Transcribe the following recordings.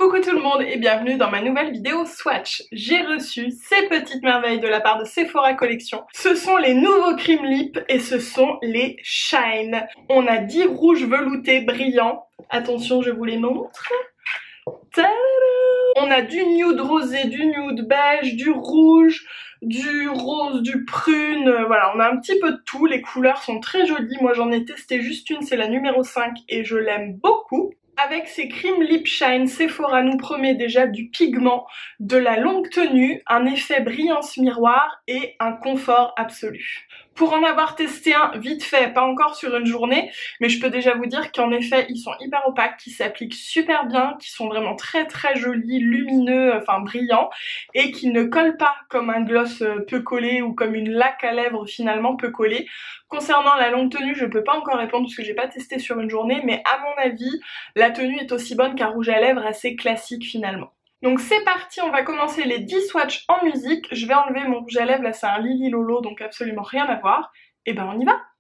Coucou tout le monde et bienvenue dans ma nouvelle vidéo swatch. J'ai reçu ces petites merveilles de la part de Sephora Collection. Ce sont les nouveaux Cream Lip et ce sont les Shine. On a 10 rouges veloutés brillants. Attention, je vous les montre. Tadam! On a du nude rosé, du nude beige, du rouge, du rose, du prune, voilà, on a un petit peu de tout. Les couleurs sont très jolies. Moi j'en ai testé juste une, c'est la numéro 5 et je l'aime beaucoup. Avec ces Cream Lip Shine, Sephora nous promet déjà du pigment, de la longue tenue, un effet brillance miroir et un confort absolu. Pour en avoir testé un vite fait, pas encore sur une journée, mais je peux déjà vous dire qu'en effet ils sont hyper opaques, qui s'appliquent super bien, qui sont vraiment très jolis, lumineux, enfin brillants, et qui ne collent pas comme un gloss peu collé ou comme une laque à lèvres finalement peu collée. Concernant la longue tenue, je peux pas encore répondre parce que j'ai pas testé sur une journée, mais à mon avis, la tenue est aussi bonne qu'un rouge à lèvres assez classique finalement. Donc c'est parti, on va commencer les 10 swatchs en musique. Je vais enlever mon rouge à lèvres, là c'est un Lily Lolo, donc absolument rien à voir. Et ben on y va!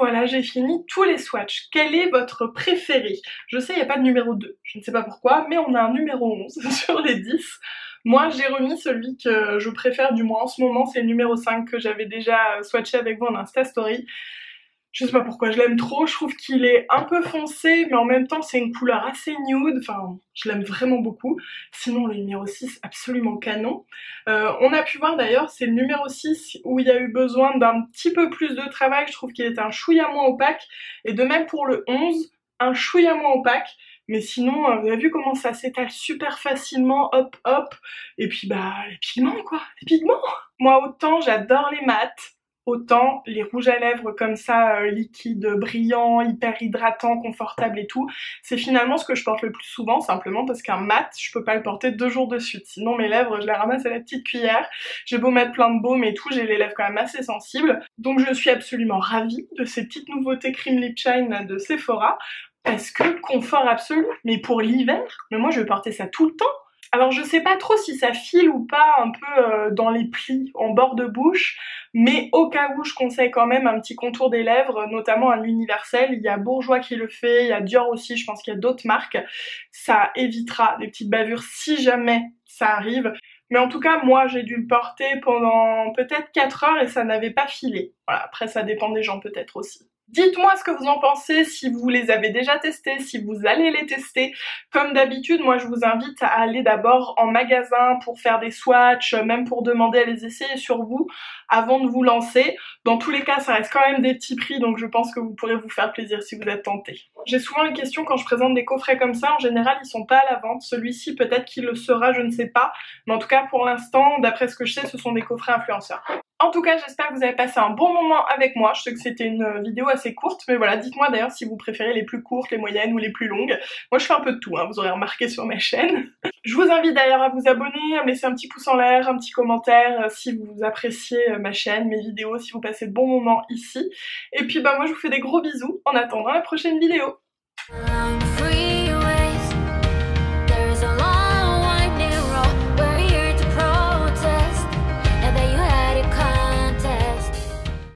voilà, j'ai fini tous les swatchs. Quel est votre préféré? Je sais, il n'y a pas de numéro 2, je ne sais pas pourquoi, mais on a un numéro 11 sur les 10. Moi, j'ai remis celui que je préfère du moins en ce moment, c'est le numéro 5 que j'avais déjà swatché avec vous en Insta Story. Je sais pas pourquoi je l'aime trop, je trouve qu'il est un peu foncé, mais en même temps c'est une couleur assez nude, enfin je l'aime vraiment beaucoup. Sinon le numéro 6, absolument canon. On a pu voir d'ailleurs, c'est le numéro 6 où il y a eu besoin d'un petit peu plus de travail, je trouve qu'il était un chouïa moins opaque, et de même pour le 11, un chouïa moins opaque. Mais sinon, vous avez vu comment ça s'étale super facilement, hop hop, et puis bah les pigments quoi, les pigments. Moi autant j'adore les mats, autant les rouges à lèvres comme ça, liquides, brillants, hyper hydratants, confortables et tout, c'est finalement ce que je porte le plus souvent, simplement parce qu'un mat, je peux pas le porter 2 jours de suite, sinon mes lèvres, je les ramasse à la petite cuillère. J'ai beau mettre plein de baume et tout, j'ai les lèvres quand même assez sensibles, donc je suis absolument ravie de ces petites nouveautés Cream Lip Shine de Sephora, parce que confort absolu, mais pour l'hiver, mais moi je vais porter ça tout le temps. Alors je sais pas trop si ça file ou pas un peu dans les plis en bord de bouche, mais au cas où je conseille quand même un petit contour des lèvres, notamment un universel. Il y a Bourjois qui le fait, il y a Dior aussi, je pense qu'il y a d'autres marques. Ça évitera des petites bavures si jamais ça arrive. Mais en tout cas, moi j'ai dû le porter pendant peut-être 4 heures et ça n'avait pas filé. Voilà, après ça dépend des gens peut-être aussi. Dites-moi ce que vous en pensez, si vous les avez déjà testés, si vous allez les tester. Comme d'habitude, moi je vous invite à aller d'abord en magasin pour faire des swatchs, même pour demander à les essayer sur vous avant de vous lancer. Dans tous les cas, ça reste quand même des petits prix, donc je pense que vous pourrez vous faire plaisir si vous êtes tenté. J'ai souvent les questions quand je présente des coffrets comme ça, en général ils sont pas à la vente. Celui-ci peut-être qu'il le sera, je ne sais pas. Mais en tout cas pour l'instant, d'après ce que je sais, ce sont des coffrets influenceurs. En tout cas, j'espère que vous avez passé un bon moment avec moi. Je sais que c'était une vidéo assez courte, mais voilà, dites-moi d'ailleurs si vous préférez les plus courtes, les moyennes ou les plus longues. Moi, je fais un peu de tout, hein, vous aurez remarqué sur ma chaîne. Je vous invite d'ailleurs à vous abonner, à me laisser un petit pouce en l'air, un petit commentaire si vous appréciez ma chaîne, mes vidéos, si vous passez de bons moments ici. Et puis bah moi, je vous fais des gros bisous en attendant la prochaine vidéo.